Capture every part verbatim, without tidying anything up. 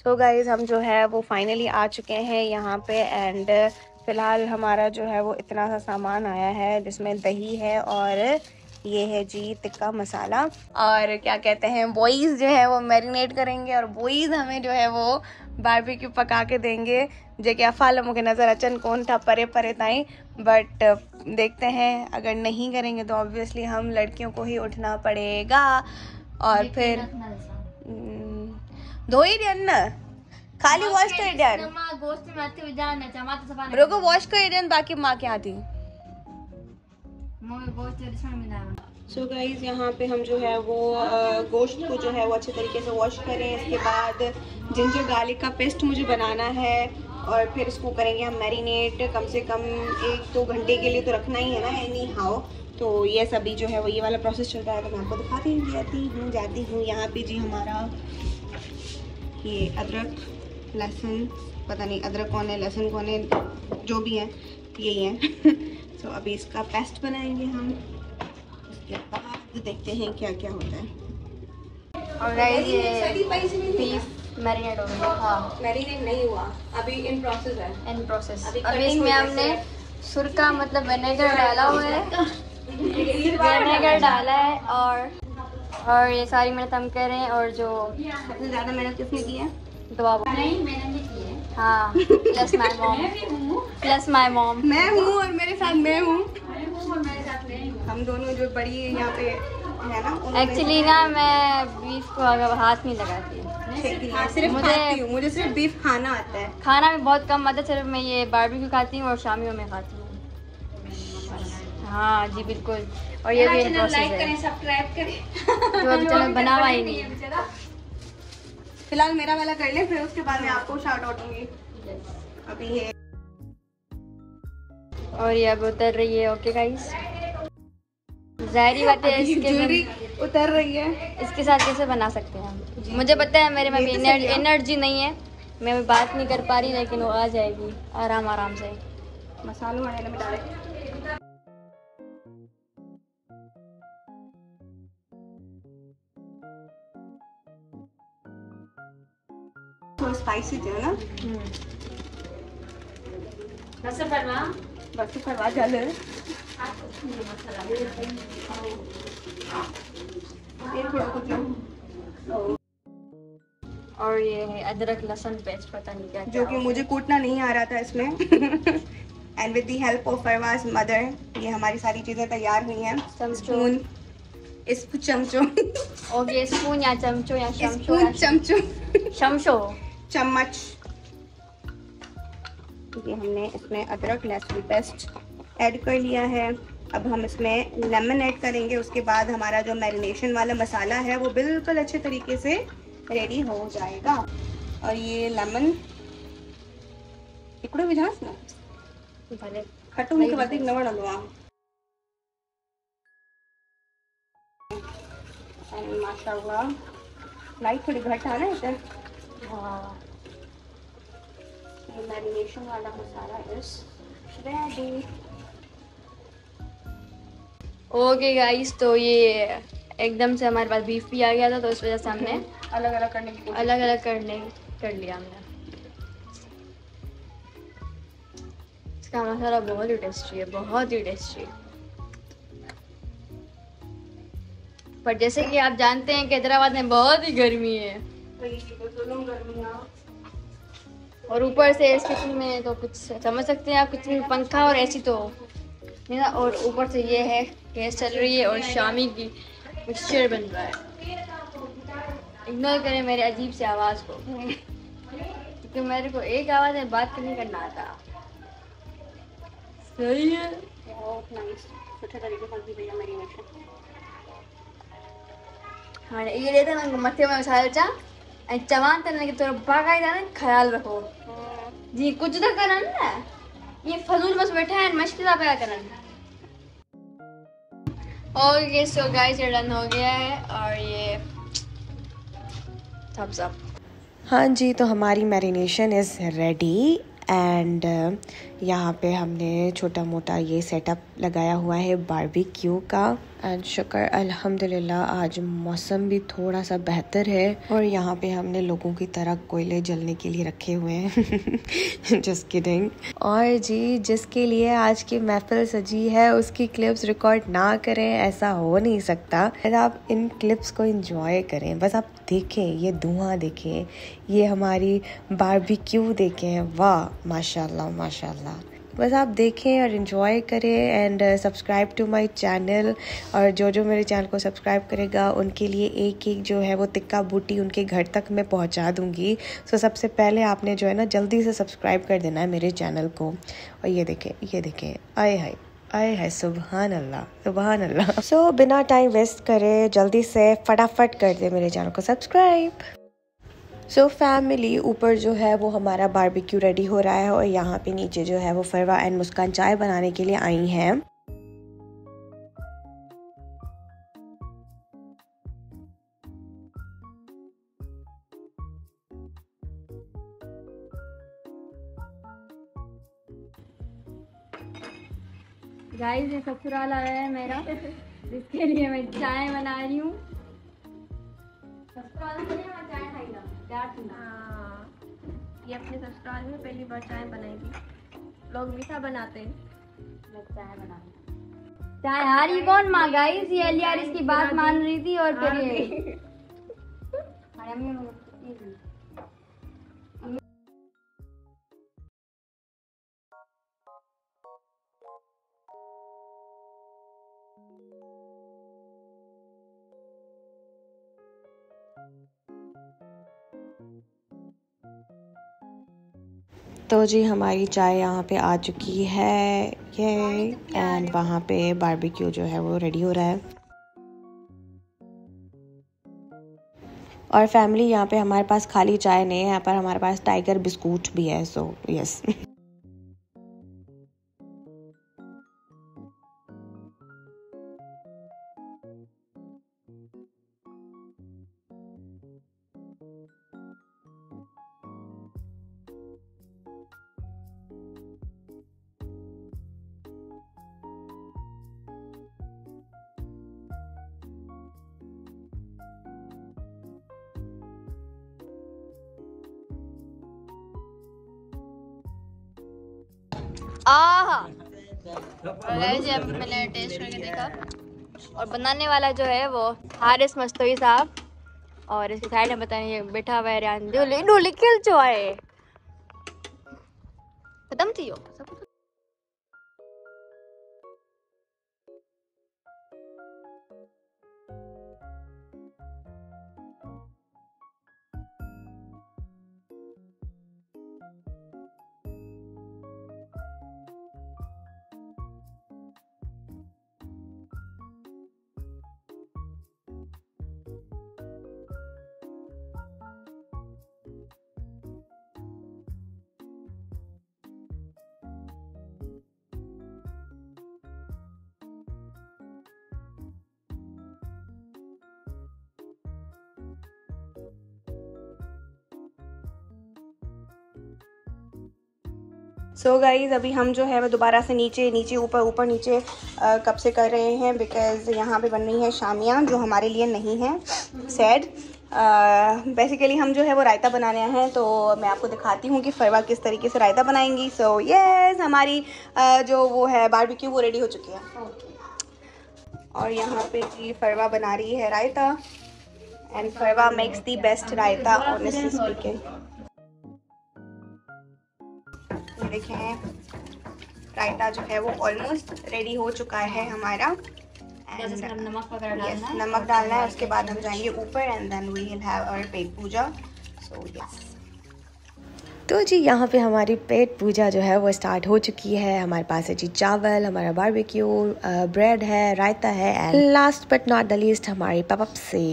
So guys हम जो है वो फाइनली आ चुके हैं यहाँ पे एंड फ़िलहाल हमारा जो है वो इतना सा सामान आया है जिसमें दही है और ये है जी टिक्का मसाला और क्या कहते हैं बॉयज़ जो है वो मैरिनेट करेंगे और बॉयज़ हमें जो है वो बारबेक्यू पका के देंगे जो कि अफाल मुझे नज़र अचन कौन था परे परे ताई बट देखते हैं अगर नहीं करेंगे तो ऑब्वियसली हम लड़कियों को ही उठना पड़ेगा और फिर धोई देन ना खाली वॉश कर देन रोको वॉश कर देन बाकी माँ के आती सो गाइज यहाँ पे हम जो है वो गोश्त को जो है वो अच्छे तरीके से वॉश करें। इसके बाद जिंजर गार्लिक का पेस्ट मुझे बनाना है और फिर इसको करेंगे हम मैरिनेट कम से कम एक दो घंटे के लिए तो रखना ही है ना एनी हाउ। तो ये सभी जो है वो ये वाला प्रोसेस चल रहा है तो मैं आपको दिखाती जाती हूँ जाती हूँ यहाँ पे जी हमारा ये अदरक लहसुन पता नहीं अदरक कौन है लहसुन कौन है जो भी है यही है तो अभी इसका पेस्ट बनाएंगे हम। उसके बाद देखते हैं क्या क्या होता है। और ये बीफ मैरिनेट हो गया। हाँ मैरिनेट नहीं हुआ अभी इन प्रोसेस है इन प्रोसेस अभी, अभी इसमें हमने सुरका मतलब विनेगर डाला हुआ है विनेगर डाला है और और ये सारी मेहनत हम कर रहे हैं और जो सबसे ज़्यादा मेहनत किसने की है दुआ नहीं मैंने की है। हाँ plus my mom plus my mom मैं हूँ और मेरे साथ मैं हूँ हम दोनों जो बड़ी यहाँ पे है ना एक्चुअली ना मैं बीफ को अगर हाथ नहीं लगाती सिर्फ मुझे मुझे सिर्फ बीफ खाना आता है खाना भी बहुत कम आता है सिर्फ मैं ये बारबेक्यू खाती हूँ और शामियों में खाती हूँ। हाँ जी बिल्कुल और ये भी लाइक करें सब्सक्राइब करें जो अभी चैनल बना हुआ ही नहीं है। फिलहाल मेरा वाला कर ले फिर उसके बाद मैं आपको शाउट आउट दूंगी। अभी है और ये अब उतर रही है। ओके गाइस ज़ाहिर बात है इसके उतर रही है इसके साथ कैसे बना सकते हैं हम। मुझे पता है मेरे में भी एनर्जी नहीं है मैं भी बात नहीं कर पा रही लेकिन वो आ जाएगी आराम आराम से। मसालों वाले में डाले तो स्पाइसी थे ना बस परवा बस परवा चल और ये है अदरक लहसुन पेस्ट पता नहीं क्या जो कि मुझे कूटना नहीं आ रहा था इसमें and with the help of Farwa's mother ये हमारी सारी चीज़ें तैयार हुई हैं। स्पून इस चमचों ओके स्पून या चमचो या शमशो या चमचो शमशो चम्मच ये हमने इसमें अदरक लहसुन पेस्ट ऐड कर लिया है। अब हम इसमें लेमन ऐड करेंगे उसके बाद हमारा जो मैरिनेशन वाला मसाला है वो बिल्कुल अच्छे तरीके से रेडी हो जाएगा। और ये लेमन इकड़ो भी झांस ना भले खट्टू मुझे वधिक न वणंदो आ माशाल्लाह लाइट थोड़ी घट है ना इधर। हाँ ये मैरिनेशन वाला masala is ready. Okay guys तो ये एकदम से हमारे पास बीफ भी आ गया था तो इस वजह से हमने अलग अलग करने की अलग अलग करने कर लिया हमने। इसका मसाला बहुत ही टेस्टी है बहुत ही टेस्टी। पर जैसे कि आप जानते हैं कि हैदराबाद में बहुत ही गर्मी है और ऊपर से इस किचन में तो कुछ समझ सकते हैं आप किचन में पंखा और ऐसी तो नहीं ना और ऊपर से ये है गैस चल रही है और शामी की मिक्सचर बन रहा है। इग्नोर करें मेरे अजीब से आवाज़ को क्योंकि मेरे को एक आवाज़ में बात नहीं करना आता। सही है बहुत नाइस सुठे तरीके से भैया मैरिनेशन। हाँ ये रहता है ना मथे में मसाला चा ऐं चवान त न थोरो बाक़ाइदा न ख़्याल रखो जी कुछ तो करन ना ये फजूल बस बैठा है मश्किल पिया करन। और ये सो गाइस ये डन हो गया है और ये थम्स अप। हाँ जी तो हमारी मैरिनेशन इज़ रेडी एंड यहाँ पे हमने छोटा मोटा ये सेटअप लगाया हुआ है बारबेक्यू का। एंड शुक्र अल्हम्दुलिल्लाह आज मौसम भी थोड़ा सा बेहतर है। और यहाँ पे हमने लोगों की तरह कोयले जलने के लिए रखे हुए हैं जस्ट किडिंग। और जी जिसके लिए आज की महफिल सजी है उसकी क्लिप्स रिकॉर्ड ना करें ऐसा हो नहीं सकता। आप इन क्लिप्स को एंजॉय करें, बस आप देखें, ये धुआं देखें, ये हमारी बारबेक्यू देखें, वाह माशाल्लाह माशाल्लाह। बस आप देखें और इन्जॉय करें and subscribe to my channel. और जो जो मेरे चैनल को सब्सक्राइब करेगा उनके लिए एक एक जो है वो तिक्का बूटी उनके घर तक मैं पहुंचा दूंगी। सो so, सबसे पहले आपने जो है ना जल्दी से सब्सक्राइब कर देना है मेरे चैनल को। और ये देखें ये देखें, आए हाय आए है, सुबहान अल्लाह सुबहान अल्लाह। सो बिना टाइम वेस्ट करे जल्दी से फटाफट कर दे मेरे चैनल को सब्सक्राइब। सो so, फैमिली ऊपर जो है वो हमारा बारबेक्यू रेडी हो रहा है और यहाँ पे नीचे जो है वो फरवा एंड मुस्कान चाय बनाने के लिए आई हैं। गाइस ये ससुराल आया है मेरा जिसके लिए मैं चाय बना रही हूँ। ससुराल में मैं चाय खाई ना प्यार सुना। ये अपने ससुराल में पहली बार चाय बनाएगी। लोग मीठा बनाते हैं, चाय बना चाय हारी कौन माँ? गाइस ये अलियार इसकी बात मान रही थी और फिर ये तो जी हमारी चाय यहाँ पे आ चुकी है ये एंड वहाँ पे बारबेक्यू जो है वो रेडी हो रहा है। और फैमिली यहाँ पे हमारे पास खाली चाय नहीं है, यहाँ पर हमारे पास टाइगर बिस्कुट भी है। सो यस आहा जी मैंने टेस्ट करके देखा और बनाने वाला जो है वो हारिस मस्तोई साहब और इसकी साइड में बताएं ये बैठा हुआ है रियान जो लेडू लिखिल जो है खत्म थी हो सब। सो so गाइज़ अभी हम जो है वो दोबारा से नीचे नीचे ऊपर ऊपर नीचे कब से कर रहे हैं बिकॉज़ यहाँ पे बन रही है शामियाँ जो हमारे लिए नहीं है सैड। बेसिकली हम जो है वो रायता बनाने हैं तो मैं आपको दिखाती हूँ कि फरवा किस तरीके से रायता बनाएंगी। सो so, यस हमारी uh, जो वो है बारबेक्यू वो रेडी हो चुकी है और यहाँ पे जी फरवा बना रही है raita and Farwa makes the best raita honestly speaking. देखें रायता जो है वो ऑलमोस्ट रेडी हो चुका है हमारा। नमक वगैरह डालना है, नमक डालना है, उसके बाद हम जाएंगे ऊपर and then we will have our पेट पूजा। सो यस तो जी यहाँ पे हमारी पेट पूजा जो है वो स्टार्ट हो चुकी है। हमारे पास है जी चावल, हमारा बारबेक्यू, ब्रेड है, रायता है and last but not the least हमारी Pepsi.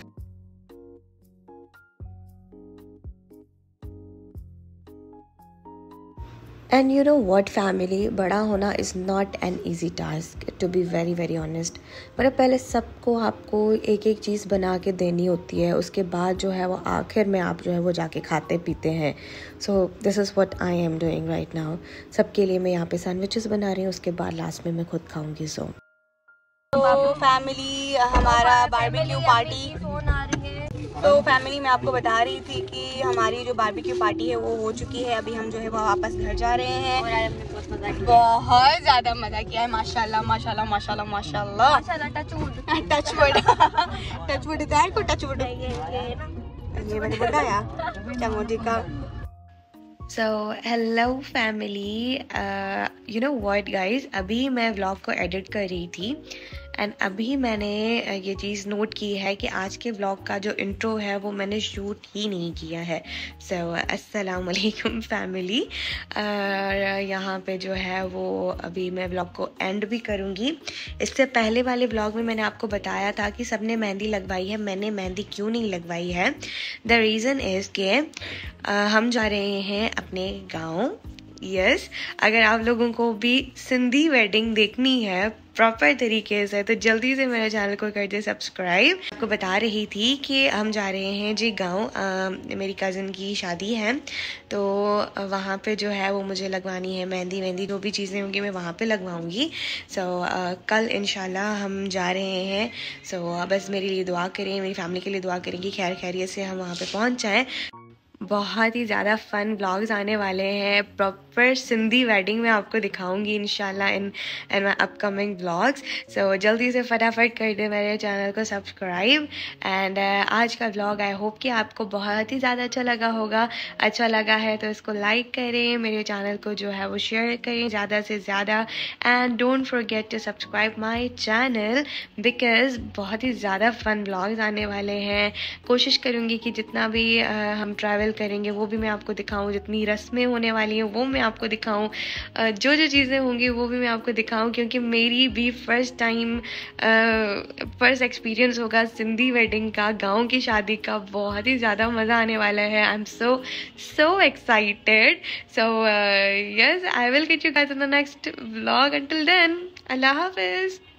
And you know what family, बड़ा होना is not an easy task to be very very honest. मतलब पहले सबको आपको एक एक चीज़ बना के देनी होती है, उसके बाद जो है वो आखिर में आप जो है वो जाके खाते पीते हैं। So this is what I am doing right now. सबके लिए मैं यहाँ पे सैंडविचेस बना रही हूँ, उसके बाद लास्ट में मैं खुद खाऊंगी। सो तो तो फैमिली हमारा बारबेक्यू पार्टी फोन आ रही है। तो फैमिली मैं आपको बता रही थी कि हमारी जो बारबेक्यू पार्टी है वो हो चुकी है। अभी हम जो है वो वापस घर जा रहे हैं। और आज हमने बहुत मजा किया, बहुत ज़्यादा मज़ा किया है। माशाल्लाह माशाल्लाह माशाल्लाह माशाल्लाह माशाल्लाह। Touch wood touch wood touch wood है को टच वुड ये मैंने बताया क्या मोदी का। So hello family, you know what guys, अभी मैं व्लॉग को एडिट कर रही थी एंड अभी मैंने ये चीज़ नोट की है कि आज के व्लॉग का जो इंट्रो है वो मैंने शूट ही नहीं किया है। सो अस्सलाम वालेकुम फैमिली। यहाँ पे जो है वो अभी मैं व्लॉग को एंड भी करूँगी। इससे पहले वाले व्लॉग में मैंने आपको बताया था कि सबने मेहंदी लगवाई है, मैंने मेहंदी क्यों नहीं लगवाई है। द रीज़न इज़ के हम जा रहे हैं अपने गाँव। यस yes, अगर आप लोगों को भी सिंधी वेडिंग देखनी है प्रॉपर तरीके से तो जल्दी से मेरे चैनल को कर दे सब्सक्राइब। आपको बता रही थी कि हम जा रहे हैं जी गांव, मेरी कज़न की शादी है तो वहाँ पे जो है वो मुझे लगवानी है मेहंदी मेहंदी जो भी चीज़ें होंगी मैं वहाँ पे लगवाऊंगी। सो so, कल इंशाल्लाह हम जा रहे हैं। सो so, बस मेरे लिए दुआ करें, मेरी फैमिली के लिए दुआ करें कि खैर खैरियत से हम वहाँ पे पहुँच जाएँ। बहुत ही ज़्यादा फ़न व्लॉग्स आने वाले हैं, प्रॉपर सिंधी वेडिंग में आपको दिखाऊंगी इंशाल्लाह इन इन माई अपकमिंग व्लॉग्स। सो जल्दी से फटाफट कर दे मेरे चैनल को सब्सक्राइब। एंड uh, आज का व्लॉग आई होप कि आपको बहुत ही ज़्यादा अच्छा लगा होगा। अच्छा लगा है तो इसको लाइक करें, मेरे चैनल को जो है वो शेयर करें ज़्यादा से ज़्यादा। And don't forget to subscribe my channel because बहुत ही ज़्यादा फ़न व्लॉग्स आने वाले हैं। कोशिश करूँगी कि जितना भी uh, हम ट्रैवल करेंगे वो भी मैं आपको दिखाऊं, जितनी रस्में होने वाली हैं वो मैं आपको दिखाऊं, जो जो चीज़ें होंगी वो भी मैं आपको दिखाऊं क्योंकि मेरी भी फर्स्ट टाइम फर्स्ट एक्सपीरियंस होगा सिंधी वेडिंग का, गांव की शादी का। बहुत ही ज़्यादा मज़ा आने वाला है। I am so so excited. So yes, I will get you guys in the next vlog. Until then, अल्लाह हाफिज़।